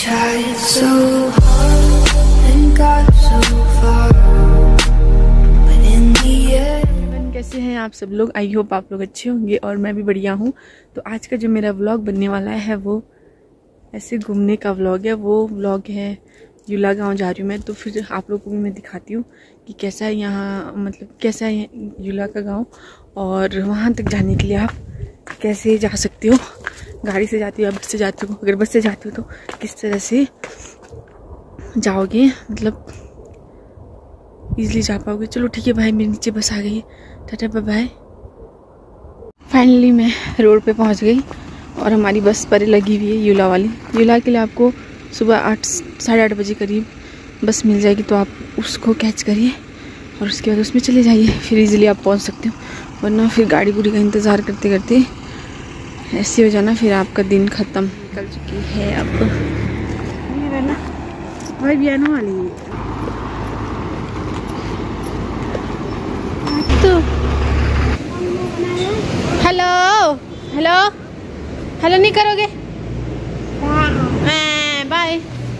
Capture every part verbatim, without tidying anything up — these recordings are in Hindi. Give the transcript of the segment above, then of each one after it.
tried so hard and got so far, but in the end. कैसे हैं आप सब लोग? आई होप आप लोग अच्छे होंगे और मैं भी बढ़िया हूँ। तो आज का जो मेरा व्लॉग बनने वाला है वो ऐसे घूमने का व्लॉग है। वो व्लॉग है युला गांव जा रही हूँ मैं, तो फिर आप लोगों को भी मैं दिखाती हूँ कि कैसा है यहाँ, मतलब कैसा है युला का गांव और वहाँ तक जाने के लिए आप कैसे जा सकते हो। गाड़ी से जाती हो या बस से जाती हो? अगर बस से जाती हो तो किस तरह से जाओगे, मतलब इजीली जा पाओगे। चलो ठीक है भाई, मेरे नीचे बस आ गई है, टाटा बाय बाय। फाइनली मैं रोड पे पहुंच गई और हमारी बस पर लगी हुई है युला वाली। युला के लिए आपको सुबह आठ साढ़े आठ बजे करीब बस मिल जाएगी, तो आप उसको कैच करिए और उसके बाद उसमें चले जाइए, फिर इजीली आप पहुंच सकते हो। वरना फिर गाड़ी गुड़ी का इंतज़ार करते करते ऐसे हो जाना, फिर आपका दिन ख़त्म। निकल चुकी है अब ना भाई, बियानो वाली तो। हेलो हेलो हेलो नहीं करोगे? बाय।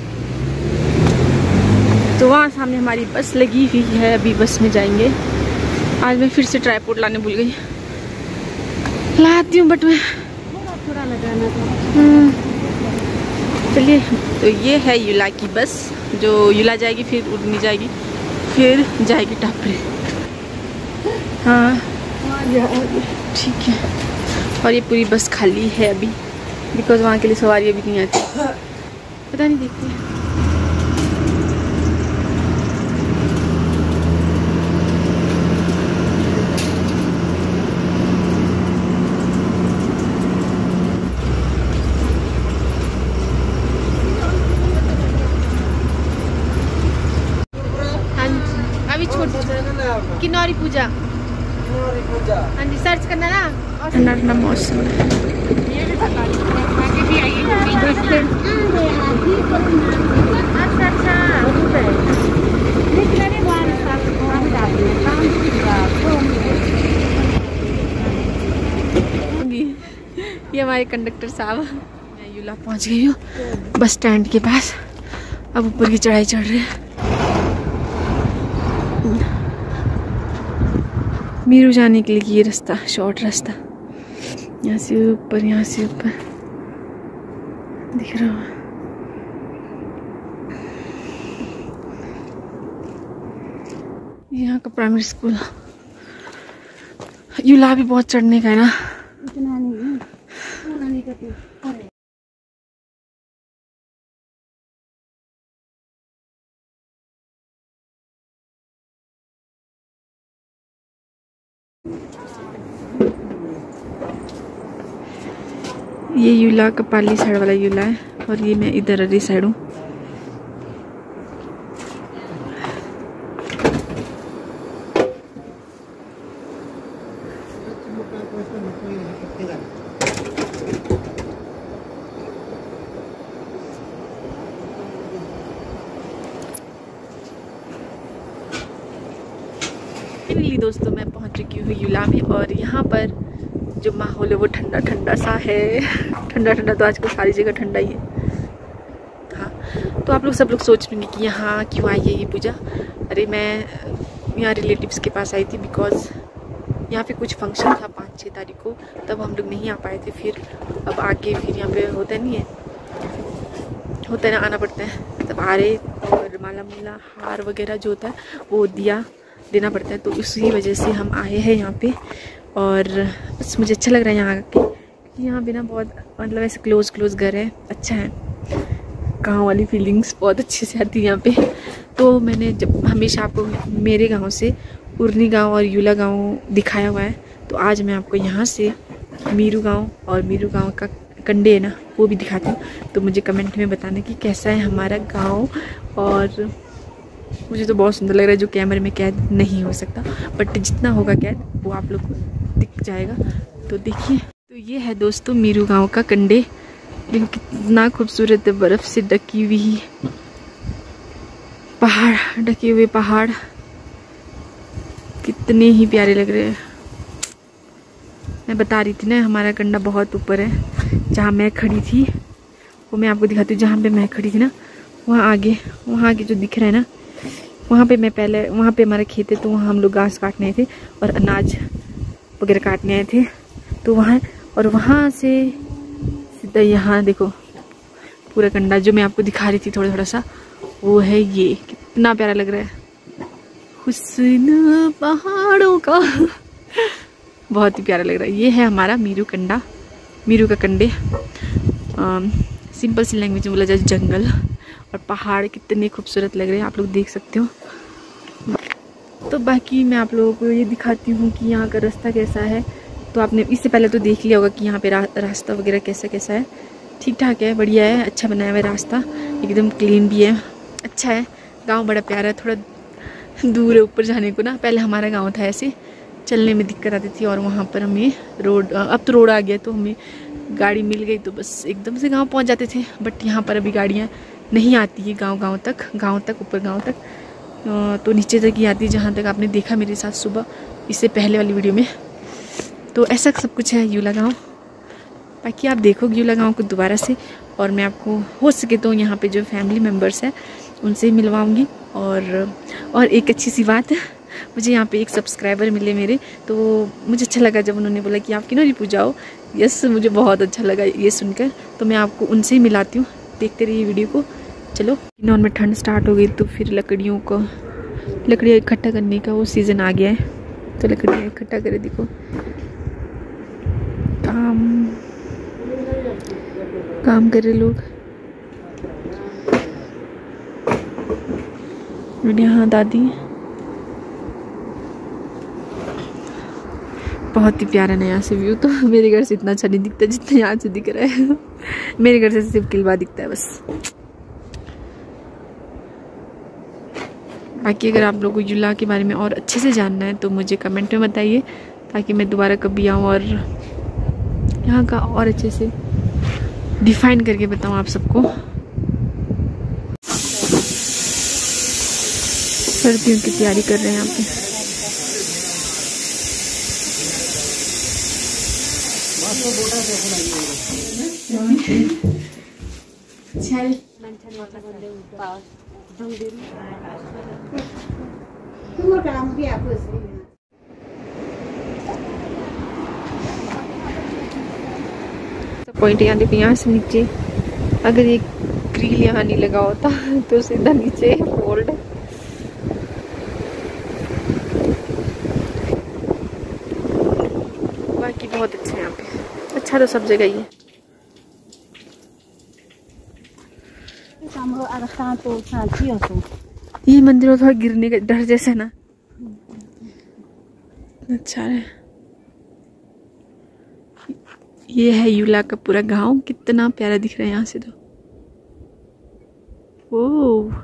तो वहाँ सामने हमारी बस लगी हुई है, अभी बस में जाएंगे। आज मैं फिर से ट्राइपॉड लाने भूल गई, लाती हूँ बट मैं थोड़ा लगाना था। चलिए, तो ये है युला की बस जो युला जाएगी, फिर उड़नी जाएगी, फिर जाएगी टापरे। हाँ ठीक है। और ये पूरी बस खाली है अभी, बिकॉज वहाँ के लिए सवारी अभी नहीं आती, पता नहीं, देखते हैं। अभी छोटी किन्नौरी पूजा, हाँ जी, सर्च करना ना। ठंडा ठंडा मौसम है। ये हमारे कंडक्टर साहब। मैं युला पहुंच गई हूँ बस स्टैंड के पास। अब ऊपर की चढ़ाई चढ़ रही है। मीरू जाने के लिए ये रास्ता, शॉर्ट रास्ता, यहाँ से ऊपर, यहाँ से ऊपर दिख रहा है। यहाँ का प्राइमरी स्कूल। युला भी बहुत चढ़ने का है ना, इतना नहीं, पूरा नहीं करती। ये युला का पाली साइड वाला युला है और ये मैं इधर अरी साइड हूँ। फाइनली दोस्तों मैं पहुंच चुकी हूँ युला में और यहाँ पर जो माहौल है वो ठंडा ठंडा सा है। ठंडा ठंडा तो आजकल सारी जगह ठंडा ही है। हाँ, तो आप लोग सब लोग सोच रहे कि यहाँ क्यों आई है ये पूजा। अरे मैं यहाँ रिलेटिव्स के पास आई थी, बिकॉज यहाँ पे कुछ फंक्शन था पाँच छः तारीख को, तब हम लोग नहीं आ पाए थे। फिर अब आके फिर यहाँ पे होता नहीं है, होता है ना, आना पड़ता है। तब आ रहे और माला मुला हार वगैरह जो होता है वो दिया देना पड़ता है, तो उसी वजह से हम आए हैं यहाँ पे। और बस मुझे अच्छा लग रहा है यहाँ आके, क्योंकि यहाँ पे ना बहुत, मतलब ऐसे क्लोज क्लोज घर है, अच्छा है। गाँव वाली फीलिंग्स बहुत अच्छे से आती है यहाँ पे। तो मैंने जब हमेशा आपको मेरे गांव से उर्नी गांव और युला गांव दिखाया हुआ है, तो आज मैं आपको यहाँ से मीरू गांव और मीरू गांव का कंडे है ना, वो भी दिखाती हूँ। तो मुझे कमेंट में बताना कि कैसा है हमारा गाँव। और मुझे तो बहुत सुंदर लग रहा है, जो कैमरे में कैद नहीं हो सकता, बट जितना होगा कैद वो आप लोग को दिख जाएगा। तो देखिए, तो ये है दोस्तों मीरू गांव का कंडे। देखो कितना खूबसूरत है, बर्फ से ढकी हुई पहाड़, ढके हुए पहाड़ कितने ही प्यारे लग रहे हैं। मैं बता रही थी ना, हमारा कंडा बहुत ऊपर है, जहाँ मैं खड़ी थी वो मैं आपको दिखाती हूँ। जहाँ पे मैं खड़ी थी ना, वहाँ आगे, वहाँ आगे जो दिख रहा है ना, वहाँ पे मैं पहले, वहाँ पे हमारे खेत है, तो वहाँ हम लोग घास काटने आए थे और अनाज वगैरह काटने आए थे, तो वहाँ, और वहाँ से सीधा यहाँ देखो पूरा कंडा जो मैं आपको दिखा रही थी थोड़ा थोड़ा सा, वो है ये। कितना प्यारा लग रहा है, हुस्न पहाड़ों का बहुत ही प्यारा लग रहा है। ये है हमारा मीरू कंडा, मीरू का कंडे। सिंपल सी लैंग्वेज में बोला जाए जंगल और पहाड़ कितने खूबसूरत लग रहे हैं, आप लोग देख सकते हो। तो बाकी मैं आप लोगों को ये दिखाती हूँ कि यहाँ का रास्ता कैसा है। तो आपने इससे पहले तो देख लिया होगा कि यहाँ पे रा, रास्ता वगैरह कैसा कैसा है। ठीक ठाक है, बढ़िया है, अच्छा बनाया हुआ है रास्ता, एकदम क्लीन भी है, अच्छा है। गांव बड़ा प्यारा है, थोड़ा दूर है ऊपर जाने को ना। पहले हमारा गांव था ऐसे, चलने में दिक्कत आती थी, और वहाँ पर हमें रोड, अब तो रोड आ गया तो हमें गाड़ी मिल गई तो बस एकदम से गांव पहुँच जाते थे। बट यहाँ पर अभी गाड़ियाँ नहीं आती है गाँव गाँव तक, गाँव तक, ऊपर गाँव तक, तो नीचे तक ही आती है, जहाँ तक आपने देखा मेरे साथ सुबह इससे पहले वाली वीडियो में। तो ऐसा सब कुछ है यूला गाँव। बाकी आप देखो यूला गाँव को दोबारा से, और मैं आपको हो सके तो यहाँ पे जो फैमिली मेम्बर्स हैं उनसे मिलवाऊँगी। और और एक अच्छी सी बात है, मुझे यहाँ पे एक सब्सक्राइबर मिले मेरे, तो मुझे अच्छा लगा जब उन्होंने बोला कि आप किन्नौरी पूजा हो। यस, मुझे बहुत अच्छा लगा ये सुनकर, तो मैं आपको उनसे ही मिलाती हूँ। देखते रहिए वीडियो को। चलो, किन्नौर में ठंड स्टार्ट हो गई, तो फिर लकड़ियों को, लकड़ियाँ इकट्ठा करने का वो सीज़न आ गया है, तो लकड़ियाँ इकट्ठा करे। देखो काम काम कर रहे लोग। और यहाँ दादी, बहुत ही प्यारा नया से व्यू। तो मेरे घर से इतना अच्छा नहीं दिखता जितना यहाँ से दिख रहा है मेरे घर से सिर्फ किलवा दिखता है बस। बाकी अगर आप लोगों को यूला के बारे में और अच्छे से जानना है तो मुझे कमेंट में बताइए, ताकि मैं दोबारा कभी आऊँ और यहाँ का और अच्छे से डिफाइन करके बताऊँ आप सबको। सर्दियों की तैयारी कर रहे हैं यहाँ पे। पॉइंट यहाँ देखो, यहाँ से नीचे अगर ये ग्रिल यहाँ नहीं लगा होता तो सीधा नीचे फोल्ड। बाकी बहुत अच्छा है यहाँ पे, अच्छा तो सब जगह ही है। ये मंदिर में थोड़ा गिरने का डर जैसा ना, अच्छा है। ये है यूला का पूरा गांव, कितना प्यारा दिख रहा है यहाँ से तो। Oh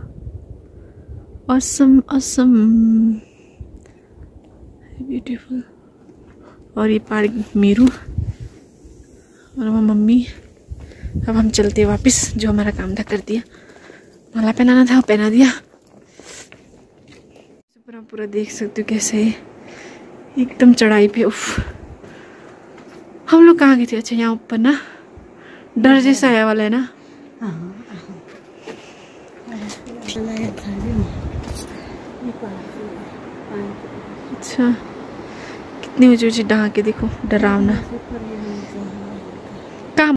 awesome awesome, beautiful. और ये पहाड़ मीरू और वो मम्मी। अब हम चलते हैं वापस, जो हमारा काम था कर दिया, माला पहनाना था वो पहना दिया। पूरा पूरा देख सकते हो कैसे एकदम चढ़ाई पे। उफ, हम लोग कहाँ गए थे? अच्छा यहाँ ऊपर ना डर जैसा आया वाला है ना। अच्छा, कितनी ऊंची ऊंची ढाके देखो, डरावना। काम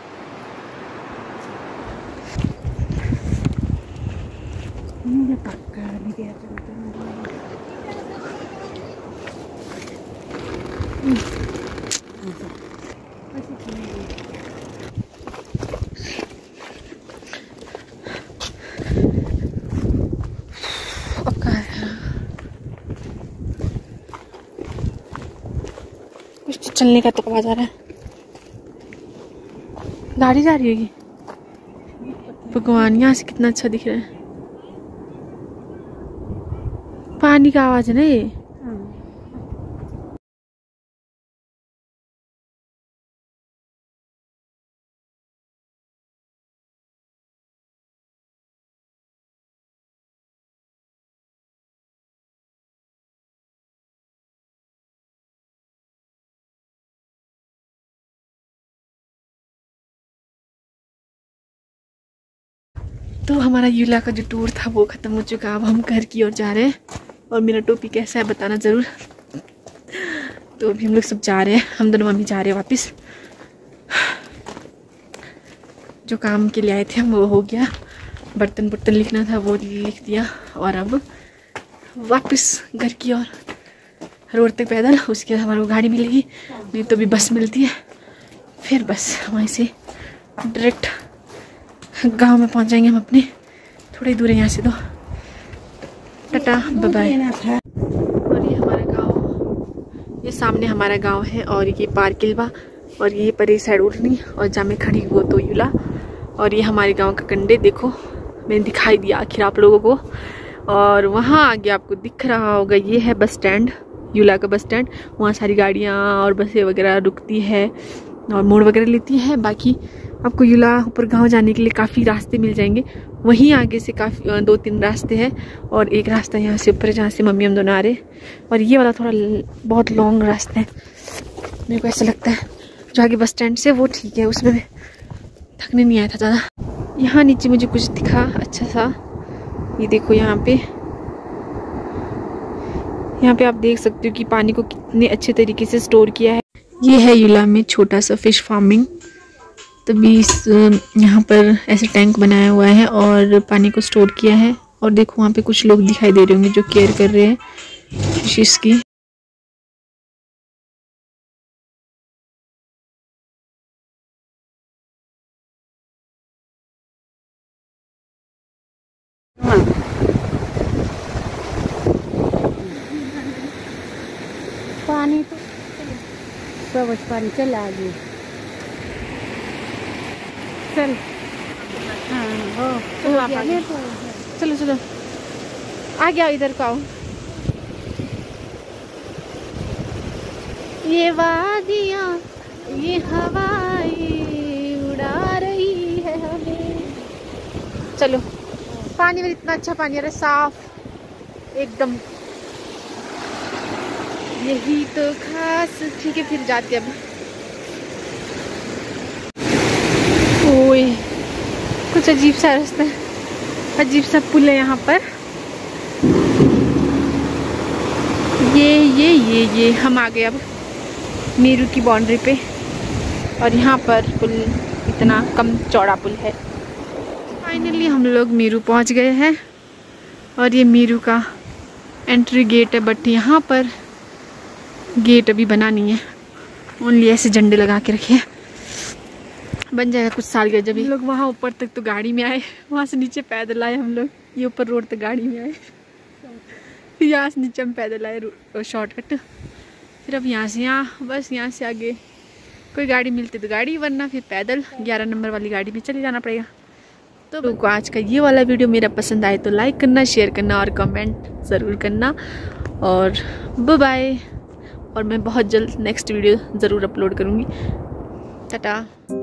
कुछ तो चलने का तो आवाज आ रहा है, गाड़ी जा रही होगी। भगवान, यहाँ से कितना अच्छा दिख रहा है, पानी का आवाज है ना ये। तो हमारा यूला का जो टूर था वो ख़त्म हो चुका। अब हम घर की ओर जा रहे हैं। और मेरा टोपी कैसा है बताना ज़रूर। तो अभी हम लोग सब जा रहे हैं, हम दोनों मम्मी जा रहे हैं वापस। जो काम के लिए आए थे हम वो हो गया, बर्तन बर्तन लिखना था वो लिख दिया। और अब वापस घर की ओर, रोड तक पैदल। उसके बाद हमारे को गाड़ी मिलेगी, नहीं तो भी बस मिलती है। फिर बस वहीं से डायरेक्ट गांव में पहुंच जाएंगे हम अपने। थोड़ी दूर है यहाँ से तो। Tata bye bye. और ये हमारा गांव, ये सामने हमारा गांव है। और ये पार किलवा, और ये परे साइड उठनी, और जहाँ मैं खड़ी वो तो यूला। और ये हमारे गांव का कंडे देखो, मैंने दिखाई दिया आखिर आप लोगों को। और वहाँ आगे आपको दिख रहा होगा ये है बस स्टैंड, यूला का बस स्टैंड। वहाँ सारी गाड़ियाँ और बसें वगैरह रुकती है और मोड़ वगैरह लेती है। बाकी आपको यूला ऊपर गांव जाने के लिए काफ़ी रास्ते मिल जाएंगे। वहीं आगे से काफ़ी दो तीन रास्ते हैं, और एक रास्ता यहाँ से ऊपर जहाँ से मम्मी हम दोनों आ रहे। और ये वाला थोड़ा बहुत लॉन्ग रास्ता है, मेरे को ऐसा लगता है। जो आगे बस स्टैंड से वो ठीक है, उसमें थकने नहीं आया था ज़्यादा। यहाँ नीचे मुझे कुछ दिखा अच्छा सा, ये देखो यहाँ पे। यहाँ पे आप देख सकते हो कि पानी को कितने अच्छे तरीके से स्टोर किया है। ये है यूला में छोटा सा फिश फार्मिंग। तभी इस यहाँ पर ऐसे टैंक बनाया हुआ है और पानी को स्टोर किया है। और देखो वहाँ पे कुछ लोग दिखाई दे रहे होंगे जो केयर कर रहे हैं फिशेस की। पानी तो सब पानी चल आगे चल। हाँ हो चलो आप आगे, चलो चलो आ गया, इधर को आओ। ये वादियाँ ये हवाएं उड़ा रही है हमें। चलो पानी में इतना अच्छा पानी आ रहा है, साफ एकदम। यही तो खास। ठीक है फिर जाते अब। ओए कुछ अजीब सा रास्ता है, अजीब सा पुल है यहाँ पर। ये ये ये ये हम आ गए अब मीरू की बाउंड्री पे। और यहाँ पर पुल इतना कम चौड़ा पुल है। फाइनली हम लोग मीरू पहुँच गए हैं। और ये मीरू का एंट्री गेट है, बट यहाँ पर गेट अभी बना नहीं है, ओनली ऐसे झंडे लगा के रखे हैं। बन जाएगा कुछ साल के। जब हम लोग वहाँ ऊपर तक तो गाड़ी में आए, वहाँ से नीचे पैदल आए हम लोग। ये ऊपर रोड तक गाड़ी में आए, फिर यहाँ से नीचे हम पैदल आए शॉर्टकट। फिर अब यहाँ से यहाँ, बस यहाँ से आगे कोई गाड़ी मिलती तो गाड़ी, वरना फिर पैदल ग्यारह नंबर वाली गाड़ी में चले जाना पड़ेगा। तो लोगों को आज का ये वाला वीडियो मेरा पसंद आए तो लाइक करना, शेयर करना और कमेंट ज़रूर करना। और बाय बाय। और मैं बहुत जल्द नेक्स्ट वीडियो ज़रूर अपलोड करूँगी। टाटा।